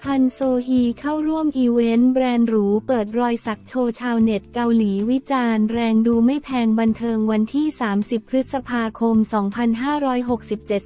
ฮันโซฮีเข้าร่วมอีเวนต์แบรนด์หรูเปิดรอยสักโชว์ชาวเน็ตเกาหลีวิจารณ์แรงดูไม่แพงบันเทิงวันที่ 30 พฤษภาคม 2567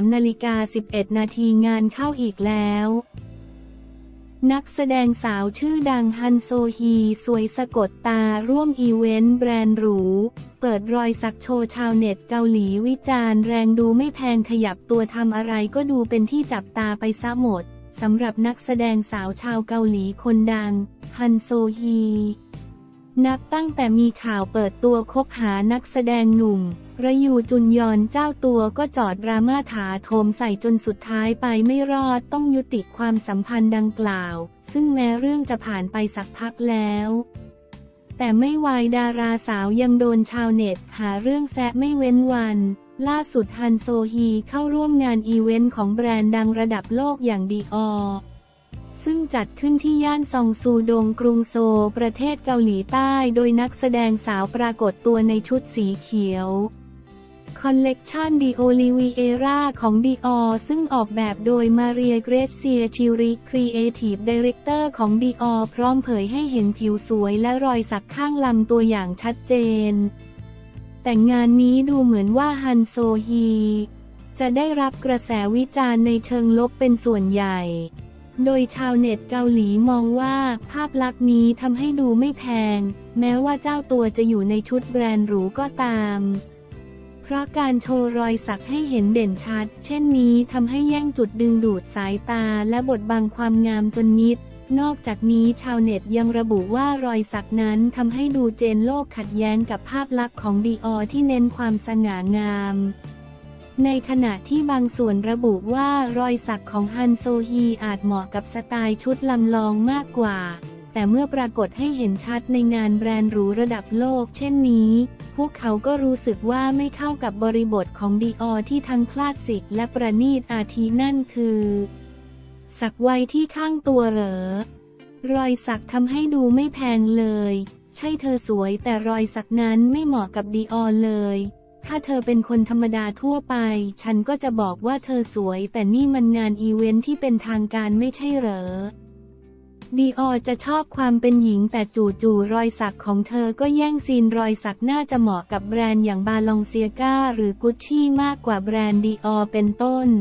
13:11 นาทีงานเข้าอีกแล้วนักแสดงสาวชื่อดังฮันโซฮีสวยสะกดตาร่วมอีเวนต์แบรนด์หรูเปิดรอยสักโชว์ชาวเน็ตเกาหลีวิจารณ์แรงดูไม่แพงขยับตัวทำอะไรก็ดูเป็นที่จับตาไปซะหมดสำหรับนักแสดงสาวชาวเกาหลีคนดังฮันโซฮีนับตั้งแต่มีข่าวเปิดตัวคบหานักแสดงหนุ่มระยูจุนยอนเจ้าตัวก็จอดดราม่าถาโถมใส่จนสุดท้ายไปไม่รอดต้องยุติความสัมพันธ์ดังกล่าวซึ่งแม้เรื่องจะผ่านไปสักพักแล้วแต่ไม่วายดาราสาวยังโดนชาวเน็ตหาเรื่องแซะไม่เว้นวันล่าสุดฮันโซฮีเข้าร่วมงานอีเวนต์ของแบรนด์ดังระดับโลกอย่างดีออซึ่งจัดขึ้นที่ย่านซองซูดงกรุงโซลประเทศเกาหลีใต้โดยนักแสดงสาวปรากฏตัวในชุดสีเขียวคอลเลกชันดิโอลิวีเอราของดีออซึ่งออกแบบโดยมาเรียเกรเซียชิริครีเอทีฟไดเรคเตอร์ของดีออพร้อมเผยให้เห็นผิวสวยและรอยสักข้างลำตัวอย่างชัดเจนแต่งานนี้ดูเหมือนว่าฮันโซฮีจะได้รับกระแสวิจารณ์ในเชิงลบเป็นส่วนใหญ่โดยชาวเน็ตเกาหลีมองว่าภาพลักษณ์นี้ทำให้ดูไม่แพงแม้ว่าเจ้าตัวจะอยู่ในชุดแบรนด์หรูก็ตามเพราะการโชว์รอยสักให้เห็นเด่นชัดเช่นนี้ทำให้แย่งจุดดึงดูดสายตาและบดบังความงามจนมิดนอกจากนี้ชาวเน็ตยังระบุว่ารอยสักนั้นทำให้ดูเจนโลกขัดแย้งกับภาพลักษณ์ของดีออที่เน้นความสง่างามในขณะที่บางส่วนระบุว่ารอยสักของฮันโซฮีอาจเหมาะกับสไตล์ชุดลำลองมากกว่าแต่เมื่อปรากฏให้เห็นชัดในงานแบรนด์หรูระดับโลกเช่นนี้พวกเขาก็รู้สึกว่าไม่เข้ากับบริบทของดีออที่ทั้งคลาสสิกและประณีตอาทินั่นคือสักไว้ที่ข้างตัวเหรอรอยสักทำให้ดูไม่แพงเลยใช่เธอสวยแต่รอยสักนั้นไม่เหมาะกับดีออเลยถ้าเธอเป็นคนธรรมดาทั่วไปฉันก็จะบอกว่าเธอสวยแต่นี่มันงานอีเวนท์ที่เป็นทางการไม่ใช่เหรอดีออจะชอบความเป็นหญิงแต่จู่ๆรอยสักของเธอก็แย่งซีนรอยสักน่าจะเหมาะกับแบรนด์อย่างบาลองเซียก้าหรือกุชชี่มากกว่าแบรนด์ดีออเป็นต้น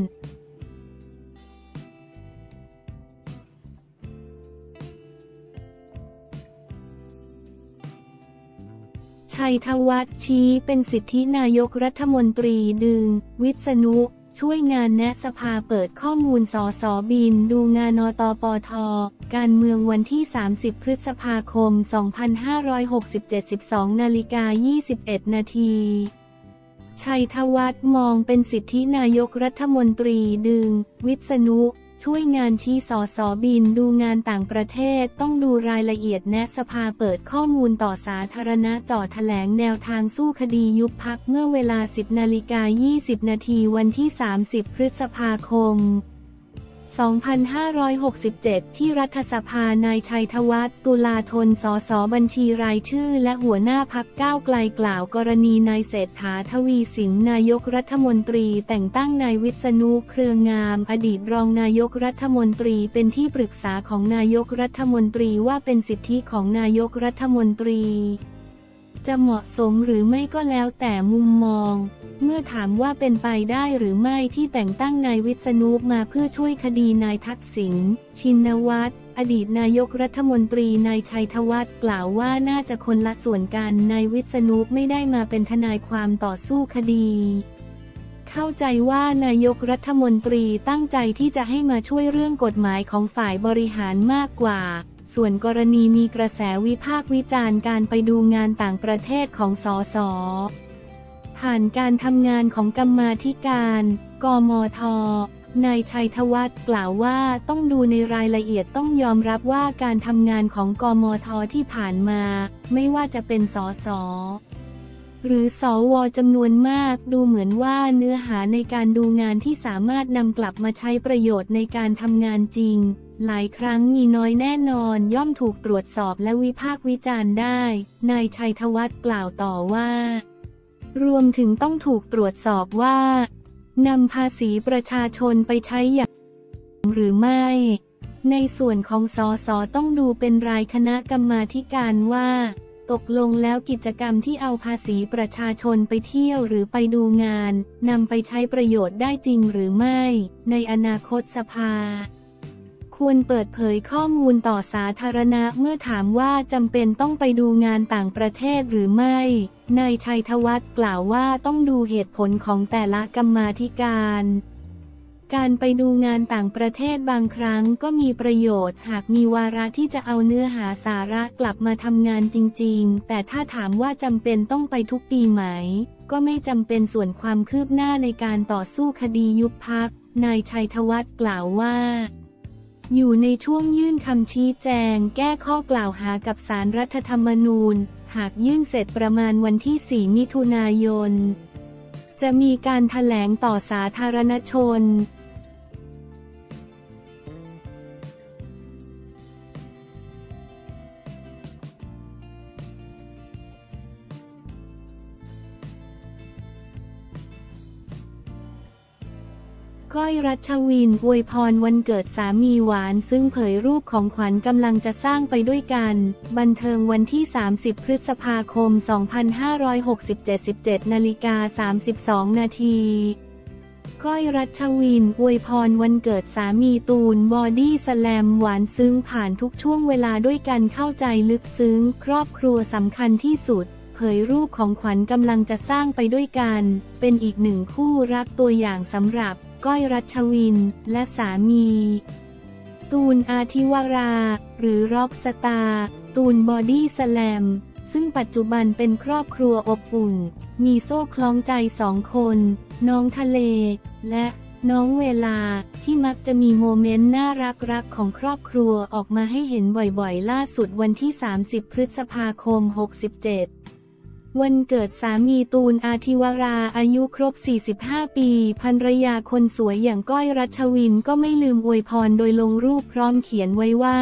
ชัยธวัฒน์ชี้เป็นสิทธินายกรัฐมนตรีดึงวิษณุช่วยงานแนะสภาเปิดข้อมูลสสบินดูงานนตปทการเมืองวันที่ 30 พฤษภาคม 2567 12:21 นาทีชัยธวัฒน์มองเป็นสิทธินายกรัฐมนตรีดึงวิษณุช่วยงานชี้สสบินดูงานต่างประเทศต้องดูรายละเอียดแนะสภาเปิดข้อมูลต่อสาธารณะจ่อแถลงแนวทางสู้คดียุบพรรคเมื่อเวลา 10:20 นาทีวันที่ 30 พฤษภาคม 2567 ที่รัฐสภานายชัยธวัฒน์ตุลาธนสสบัญชีรายชื่อและหัวหน้าพรรคก้าวไกลกล่าวกรณีนายเศรษฐาทวีสินนายกรัฐมนตรีแต่งตั้งนายวิษณุเครืองามอดีตรองนายกรัฐมนตรีเป็นที่ปรึกษาของนายกรัฐมนตรีว่าเป็นสิทธิของนายกรัฐมนตรีจะเหมาะสมหรือไม่ก็แล้วแต่มุมมองเมื่อถามว่าเป็นไปได้หรือไม่ที่แต่งตั้งนายวิษณุมาเพื่อช่วยคดีนายทักษิณชินวัตรอดีตนายกรัฐมนตรีนายชัยธวัฒน์กล่าวว่าน่าจะคนละส่วนกันนายวิษณุไม่ได้มาเป็นทนายความต่อสู้คดีเข้าใจว่านายกรัฐมนตรีตั้งใจที่จะให้มาช่วยเรื่องกฎหมายของฝ่ายบริหารมากกว่าส่วนกรณีมีกระแสวิพากษ์วิจารณ์การไปดูงานต่างประเทศของสสผ่านการทำงานของกรรมาธิการกมท.นายชัยธวัฒน์กล่าวว่าต้องดูในรายละเอียดต้องยอมรับว่าการทำงานของกมท.ที่ผ่านมาไม่ว่าจะเป็นสสหรือสว.จำนวนมากดูเหมือนว่าเนื้อหาในการดูงานที่สามารถนำกลับมาใช้ประโยชน์ในการทำงานจริงหลายครั้งมีน้อยแน่นอนย่อมถูกตรวจสอบและวิพากษ์วิจารณ์ได้นายชัยธวัฒน์กล่าวต่อว่ารวมถึงต้องถูกตรวจสอบว่านำภาษีประชาชนไปใช้อย่างหรือไม่ในส่วนของสสต้องดูเป็นรายคณะกรรมาธิการว่าตกลงแล้วกิจกรรมที่เอาภาษีประชาชนไปเที่ยวหรือไปดูงานนำไปใช้ประโยชน์ได้จริงหรือไม่ในอนาคตสภาควรเปิดเผยข้อมูลต่อสาธารณะเมื่อถามว่าจำเป็นต้องไปดูงานต่างประเทศหรือไม่นายชัยธวัฒน์กล่าวว่าต้องดูเหตุผลของแต่ละกรรมาธิการการไปดูงานต่างประเทศบางครั้งก็มีประโยชน์หากมีวาระที่จะเอาเนื้อหาสาระกลับมาทำงานจริงๆแต่ถ้าถามว่าจำเป็นต้องไปทุกปีไหมก็ไม่จำเป็นส่วนความคืบหน้าในการต่อสู้คดียุบพรรคนายชัยธวัฒน์กล่าวว่าอยู่ในช่วงยื่นคำชี้แจงแก้ข้อกล่าวหากับศาลรัฐธรรมนูญหากยื่นเสร็จประมาณวันที่ 4 มิถุนายนจะมีการแถลงต่อสาธารณชนก้อยรัชวินอวยพรวันเกิดสามีหวานซึ่งเผยรูปของขวัญกำลังจะสร้างไปด้วยกันบันเทิงวันที่ 30 พฤษภาคม 2567 17:32 นาทีก้อยรัชวินอวยพรวันเกิดสามีตูนบอดี้สแลมหวานซึ้งผ่านทุกช่วงเวลาด้วยกันเข้าใจลึกซึ้งครอบครัวสำคัญที่สุดเผยรูปของขวัญกำลังจะสร้างไปด้วยกันเป็นอีกหนึ่งคู่รักตัวอย่างสำหรับก้อยรัชวินและสามีตูนอาทิวราหรือร็อกสตาร์ตูนบอดี้สแลมซึ่งปัจจุบันเป็นครอบครัวอบอุ่นมีโซ่คล้องใจ2 คนน้องทะเลและน้องเวลาที่มักจะมีโมเมนต์น่ารักของครอบครัวออกมาให้เห็นบ่อยๆล่าสุดวันที่ 30 พฤษภาคม 67วันเกิดสามีตูนอาทิวราอายุครบ 45 ปีภรรยาคนสวยอย่างก้อยรัชวินก็ไม่ลืมอวยพรโดยลงรูปพร้อมเขียนไว้ว่า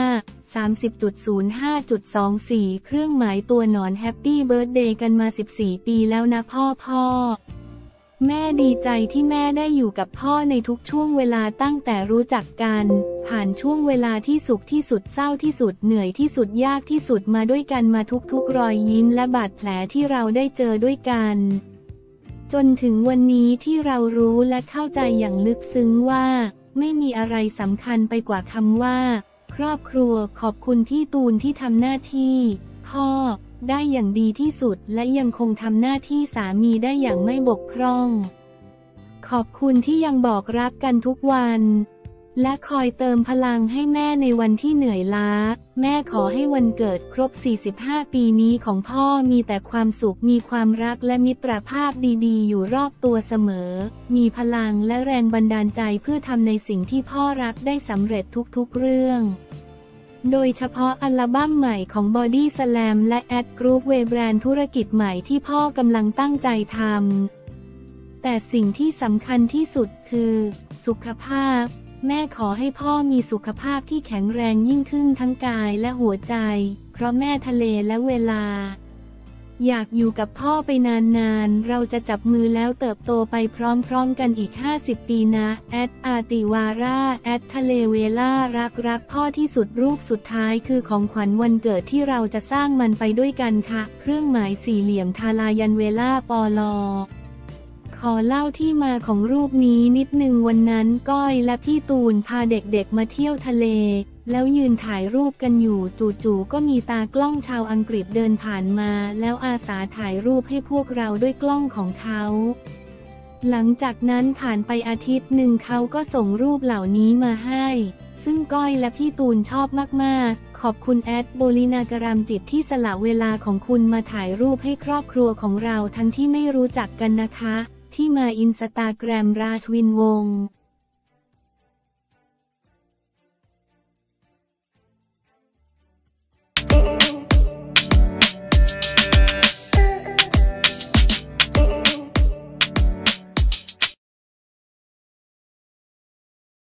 30.05.24 เครื่องหมายตัวหนอนแฮปปี้เบิร์ธเดย์กันมา 14 ปีแล้วนะพ่อแม่ดีใจที่แม่ได้อยู่กับพ่อในทุกช่วงเวลาตั้งแต่รู้จักกันผ่านช่วงเวลาที่สุขที่สุดเศร้าที่สุดเหนื่อยที่สุดยากที่สุดมาด้วยกันมาทุกรอยยิ้มและบาดแผลที่เราได้เจอด้วยกันจนถึงวันนี้ที่เรารู้และเข้าใจอย่างลึกซึ้งว่าไม่มีอะไรสำคัญไปกว่าคำว่าครอบครัวขอบคุณพี่ตูนที่ทำหน้าที่พ่อได้อย่างดีที่สุดและยังคงทำหน้าที่สามีได้อย่างไม่บกพร่องขอบคุณที่ยังบอกรักกันทุกวันและคอยเติมพลังให้แม่ในวันที่เหนื่อยล้าแม่ขอให้วันเกิดครบ 45 ปีนี้ของพ่อมีแต่ความสุขมีความรักและมิตรภาพดีๆอยู่รอบตัวเสมอมีพลังและแรงบันดาลใจเพื่อทำในสิ่งที่พ่อรักได้สำเร็จทุกๆเรื่องโดยเฉพาะอัลบั้มใหม่ของ Body Slam และ Ad Group Way แบรนด์ธุรกิจใหม่ที่พ่อกำลังตั้งใจทำแต่สิ่งที่สำคัญที่สุดคือสุขภาพแม่ขอให้พ่อมีสุขภาพที่แข็งแรงยิ่งขึ้นทั้งกายและหัวใจเพราะแม่ทะเลและเวลาอยากอยู่กับพ่อไปนานๆเราจะจับมือแล้วเติบโตไปพร้อมๆกันอีก50 ปีนะแอดอาติวาร่าแอดทะเลเวล่ารักพ่อที่สุดรูปสุดท้ายคือของขวัญวันเกิดที่เราจะสร้างมันไปด้วยกันค่ะเครื่องหมายสี่เหลี่ยมทารายันเวล่าปลอขอเล่าที่มาของรูปนี้นิดนึงวันนั้นก้อยและพี่ตูนพาเด็กๆมาเที่ยวทะเลแล้วยืนถ่ายรูปกันอยู่จู่ๆก็มีตากล้องชาวอังกฤษเดินผ่านมาแล้วอาสาถ่ายรูปให้พวกเราด้วยกล้องของเขาหลังจากนั้นผ่านไปอาทิตย์หนึ่งเขาก็ส่งรูปเหล่านี้มาให้ซึ่งก้อยและพี่ตูนชอบมากๆขอบคุณแอดโบลินากรามจิตที่สละเวลาของคุณมาถ่ายรูปให้ครอบครัวของเราทั้งที่ไม่รู้จักกันนะคะที่มาอินสตาแกรมราชวินวงศ์